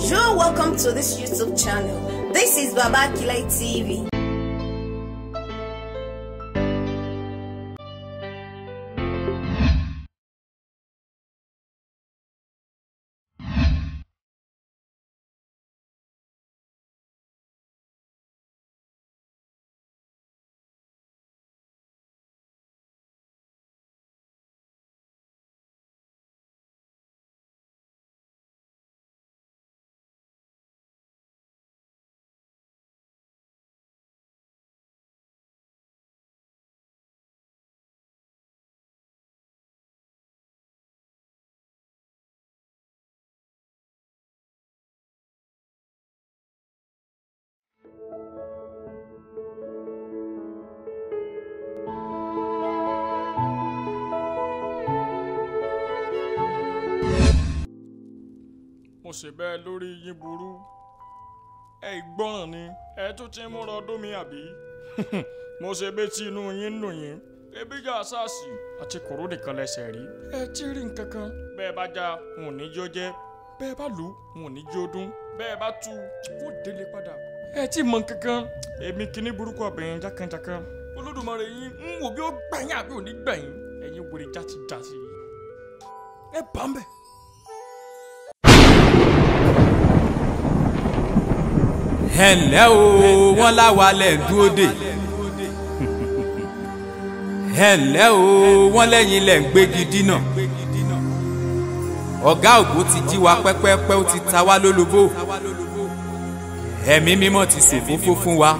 You're welcome to this YouTube channel. This is Baba Akilai TV. Mo ṣe bẹ́ẹ̀ lórí yín burú ẹ ìgbọràn ni ẹ tún ti ń múra ọdún mi àbí mo ṣe bẹ́ẹ̀ tí inú yín nù yín ebi jà sáàsì àti kòró nìkan lẹ́sẹ̀ rí ẹ ti rí nǹkan kan bẹ́ẹ̀ bá já wọn ò ní jó jẹ́ bẹ́ẹ̀ bá lù wọn ò ní jó dún bẹ́ẹ̀ bá tú wọn ò délé padà ẹ ti mọ nǹkan kan èmi kìíní burúkú ọbẹ̀yìn jákàjákàn Olódùmarè yín ń wò bí ó gbẹ̀yìn àbí ò ní gbẹ̀yìn ẹ̀yin wèrè játijàti ẹ bá ń bẹ̀. Ẹ̀lẹ́ o wọ́n láwa lẹ̀ ń dúró dè ẹ̀lẹ́ o wọ́n lẹ́yìn lẹ̀ ń gbégi dínà ọ̀gá ògo ti jí wa pẹ́pẹ́pẹ́ ó ti ta wá lólobó ẹ̀mí mímọ́ ti ṣòfófó fún wa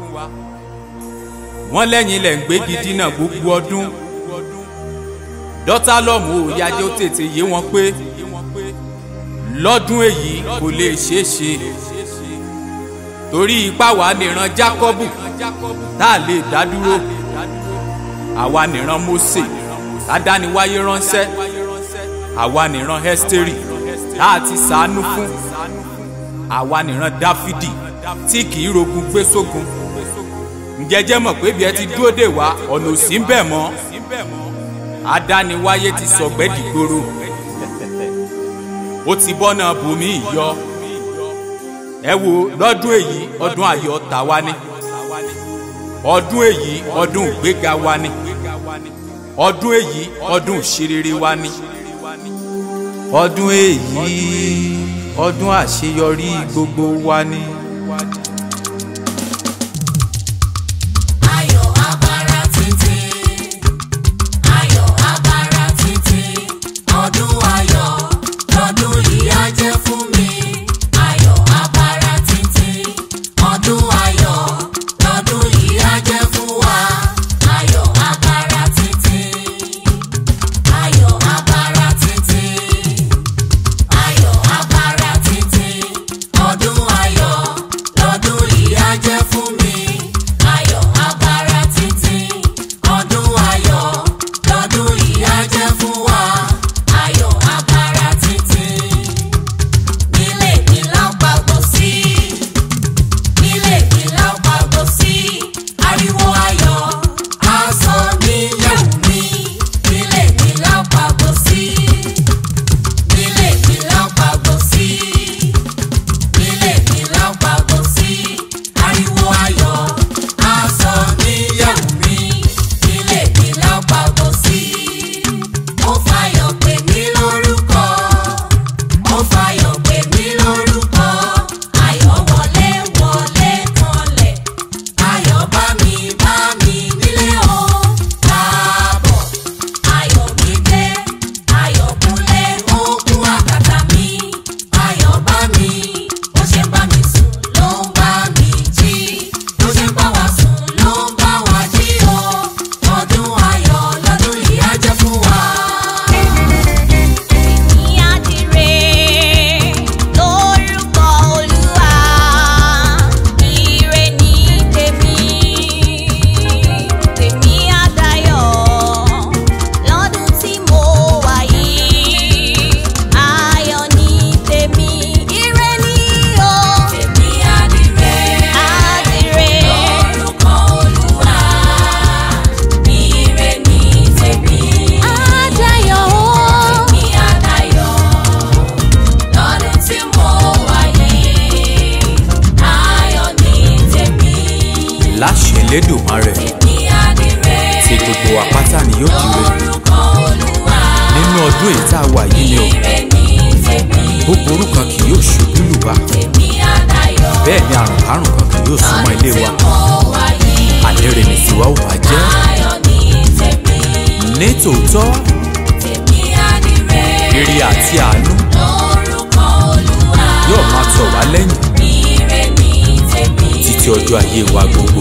wọ́n lẹ́yìn lẹ̀ ń gbégi dínà gbogbo ọdún dọ́tà lọ́mù òyájẹ́ ó tètè yé wọn pé lọ́dún èyí kò lè ṣeé ṣe torí ipá wa nìran Jákọ́bù tá a lè dá dúró àwa nìran Mósè tádániwáyé ránṣẹ́ àwa nìran Ẹ́sítérì tá a ti ṣàánú fún àwa nìran Dáfídì tí kì í rogun gbé sógun ǹjẹ́ jẹ́ mọ̀ pé bí ẹ ti dúró dè wá ọ̀nà òsì ń bẹ̀ mọ́ adániwáyé ti sọ̀gbẹ́ dìgboro ó ti bọ́nà bùnmí yọ ẹ wo lọ́dún èyí ọdún ayọ̀ tàwa ni ọdún èyí ọdún ìgbéga wa ni ọdún èyí ọdún ìṣerere wa ni ọdún èyí ọdún àṣeyọrí gbogbo wa ni. Ayọ̀ abara títí ayọ̀ abara títí ọdún ayọ̀ lọ́dún yìí á jẹ́ fún mi. Ayọ̀ abara títí ọdún ayọ̀ lọ́dún yìí á jẹ́ fún wa. Ayọ̀ abara títí ayọ̀ abara títí ayọ̀ abara títí ọdún ayọ̀ Elédùmarè tí gbogbo àpáta ni yóò dire nínú ọdún èyí tá a wà yìí ni o búburú kan kì yóò ṣubú lù wá bẹ́ẹ̀ ni àrùnkárùn kan kì yóò súnmọ́ ilé wa àlérè ní tiwa ò bá jẹ́ ní tòótọ́ ire àti àánú yóò máa tọ̀ wá lẹ́yìn títí ọjọ́ ayé wa gbogbo.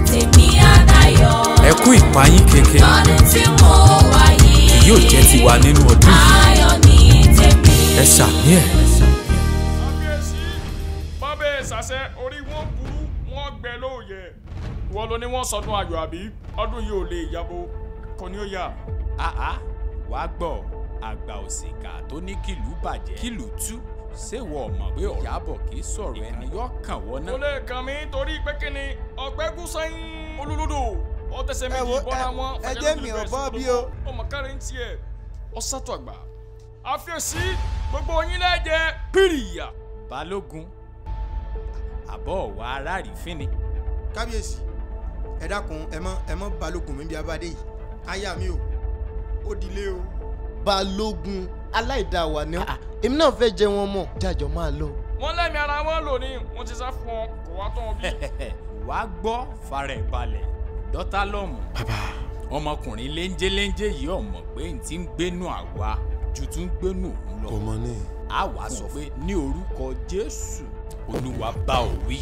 Ẹ kú ìpayín keke kì yóò jẹ́ tiwa nínú ọdún yìí. Ẹ ṣàmì ẹ̀. kábíyèsí bábẹ́ ìsàsẹ́ orí wọn burú wọn gbẹ lóòyẹ wọ́n ló ní wọ́n sọdún ayọ̀ àbí ọdún yìí ò lè yàbò kò ní ó yà. Wàá gbọ́ àgbà òṣìkà tó ní kìlú bàjẹ́ kìlú tú ṣéwọ ọmọ pé Ìyábọ̀ kì í sọ̀rọ̀ ẹni yóò kàn wọ́n náà. kò lè kàn mí torí pé kí ni ọ̀gbẹ́gun sẹ́yìn olúlúdò ó tẹ̀sẹ̀ méjì bọ́ra wọn. ẹjẹ́ mi ò bọ́ bí o. ọmọ kárin tiẹ̀ ọ sátọ̀ àgbà àfẹ́sí gbogbo yín lẹ́jẹ̀ pírìyà. Balógun àbọ̀ wà aráàrí fín ni. Kábíyèsí ẹ dákun ẹ mọ́ Balógun mi bí abádé yìí aya mi o ó dilé o. Balógun aláìdáwà ni èmi náà fẹ́ jẹ wọn mọ̀ jájọ máa lọ. wọ́n lẹ́mí ara wọn lò ní wọ́n ti sá fún ọ kò wá tán bí. Wàá gbọ́ fara ẹ̀ balẹ̀ dọ́tà lọ́mù. bàbá ọmọkùnrin léńjéléńjé yìí ọmọ pé n ti ń gbénu àwa ju tún gbénu òun lọ. kò mọ ní. a wàá sọ pé ní orúkọ Jésù Olúwa bá ò wí.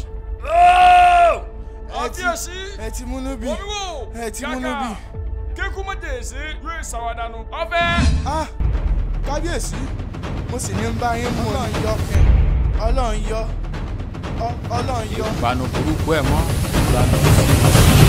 àfíèsí ẹ ti múnú bí ẹ ti múnú bí. kíkú mọ̀jẹ̀sí yóò ṣàwádànù ọ̀fẹ́. Kábíyèsí mo sì ní bá yín mú Ọlọ́run yọ Ọlọ́run yọ. ìpanu burúkú ẹ̀ mọ́ ìlànà.